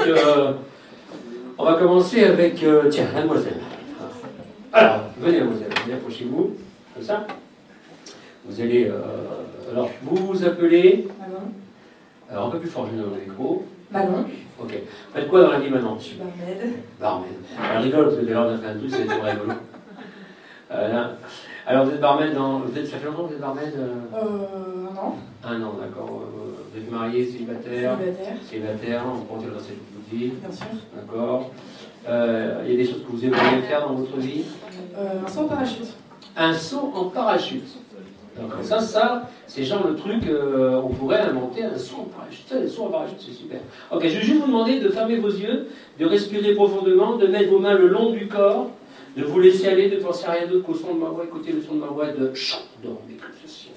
on va commencer avec, tiens, mademoiselle. Alors, venez mademoiselle, venez, approchez-vous, comme ça. Vous allez, alors, vous vous appelez... Manon. Alors, un peu plus fort, je vais dans le micro. Manon. Ok. Faites quoi dans la vie maintenant? Je suis barmaid. Barmaid. Elle rigole parce que d'ailleurs on a fait un truc, c'est trop rigolo. Alors vous êtes barmaid dans... Ça fait longtemps que vous êtes barmaid 1 an. 1 an, d'accord. Vous êtes marié, célibataire? Célibataire, on peut entrer dans cette boutique. Bien sûr. D'accord. Il y a des choses que vous aimeriez faire dans votre vie? Un saut en parachute. Un saut en parachute. Donc ça, c'est genre le truc, on pourrait inventer un saut en parachute. Ça, le saut en parachute, c'est super. Ok, je vais juste vous demander de fermer vos yeux, de respirer profondément, de mettre vos mains le long du corps, de vous laisser aller, de penser à rien d'autre qu'au son de ma voix. Écoutez le son de ma voix, de chant, dormez comme ceci.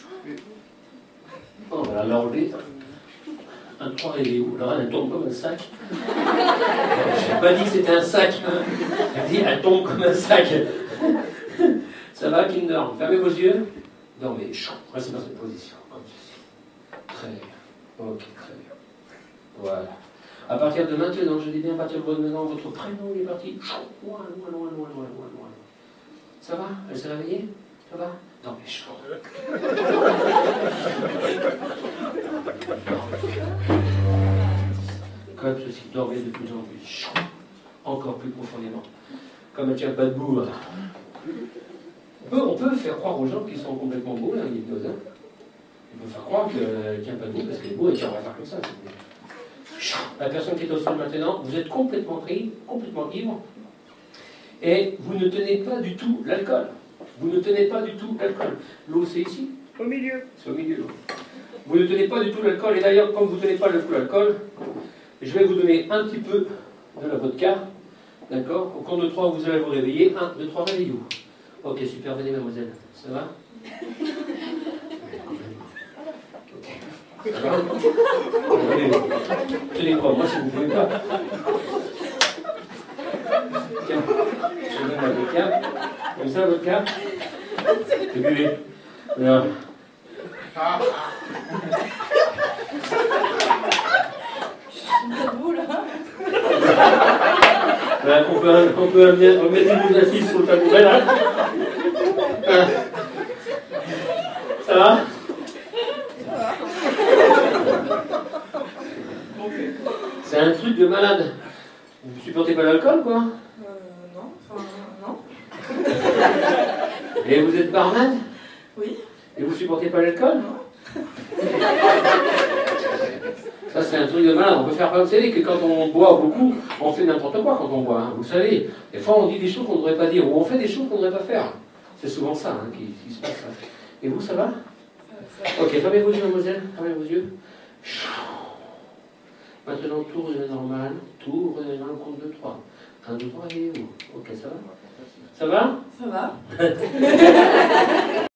On va l'enlever. Un 3 réveillou. Alors elle tombe comme un sac. Je n'ai pas dit que c'était un sac. J'ai dit elle tombe comme un sac. Ça va, Kinder? Fermez vos yeux. Dormez, chant. Restez dans cette position, comme ceci. Très bien. Ok, très bien. Voilà. À partir de maintenant, je dis bien à partir de maintenant, votre prénom est parti. Chant. Loin, loin, loin, loin, loin, loin, loin. Ça va? Elle s'est réveillée? Ça va? Dormez, chant. Comme ceci, dormez de plus en plus. Chant. Encore plus profondément. Comme elle ne tient pas debout. Là. On peut faire croire aux gens qu'ils sont complètement beaux, là, l'hypnose. Hein. On peut faire croire qu'elle ne tient pas debout parce qu'elle est beau et tiens, on va faire comme ça. La personne qui est au sol maintenant, vous êtes complètement pris, complètement ivre, et vous ne tenez pas du tout l'alcool. Vous ne tenez pas du tout l'alcool. L'eau, c'est ici? Au milieu. C'est au milieu. Vous ne tenez pas du tout l'alcool, et d'ailleurs, comme vous ne tenez pas du tout l'alcool, je vais vous donner un petit peu de la vodka, d'accord? Au compte de 3, vous allez vous réveiller. 1, 2, 3, réveillez-vous. Ok, super, venez mademoiselle. Ça va? Ok. Ça va? Tenez pas, moi si vous ne pouvez pas. Tiens, je vous donne la vodka. Comme ça, vodka. Et buvez. Voilà. Voilà, on peut remettre une assise sur le tabouret là. Ça va? C'est un truc de malade. Vous supportez pas l'alcool, quoi? Non. Enfin, non. Et vous êtes barman? Oui. Et vous supportez pas l'alcool? Non. Ça, c'est un truc de malade. On peut faire pas. Vous savez que quand on boit beaucoup, on fait n'importe quoi quand on boit. Hein. Vous savez, des fois, on dit des choses qu'on ne devrait pas dire, ou on fait des choses qu'on ne devrait pas faire. C'est souvent ça hein, qui se passe. Hein. Et vous, ça va? Ok, fermez vos yeux, mademoiselle. Fermez vos yeux. Maintenant, tout redevient normal. Tout redevient normal au compte de 3. 1, 2, 3, et où? Ok, ça va? Ça va? Ça va.